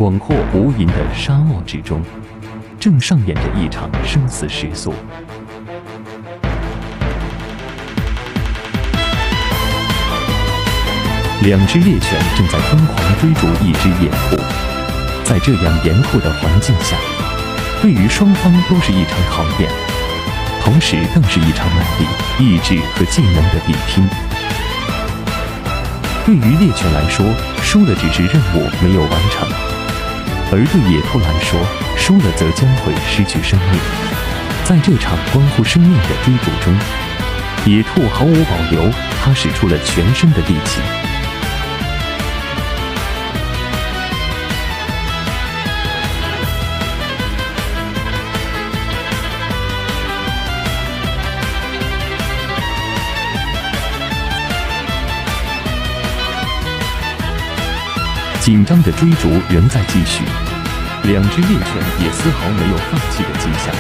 广阔无垠的沙漠之中，正上演着一场生死时速。两只猎犬正在疯狂追逐一只野兔，在这样严酷的环境下，对于双方都是一场考验，同时更是一场耐力、意志和技能的比拼。对于猎犬来说，输了只是任务没有完成，而对野兔来说，输了则将会失去生命。在这场关乎生命的追逐中，野兔毫无保留，它使出了全身的力气。紧张的追逐仍在继续，两只猎犬也丝毫没有放弃的迹象。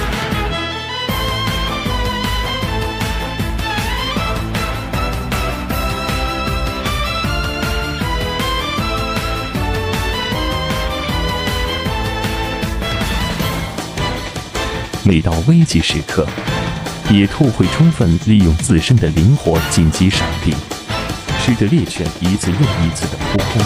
每到危急时刻，野兔会充分利用自身的灵活紧急闪避，使得猎犬一次又一次的扑空。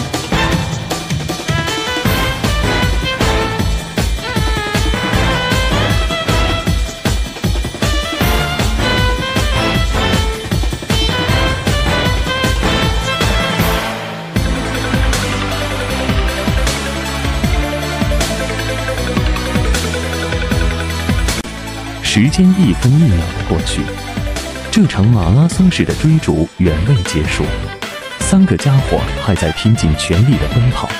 时间一分一秒的过去，这场马拉松式的追逐远未结束，三个家伙还在拼尽全力的奔跑。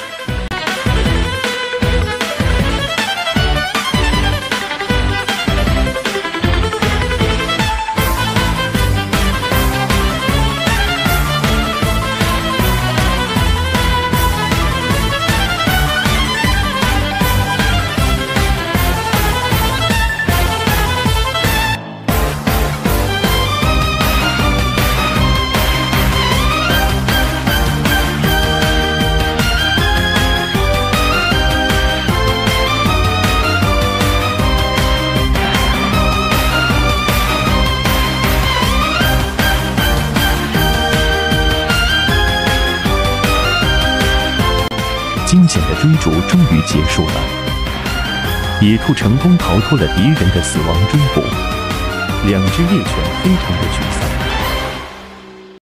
惊险的追逐终于结束了，野兔成功逃脱了敌人的死亡追捕，两只猎犬非常的沮丧。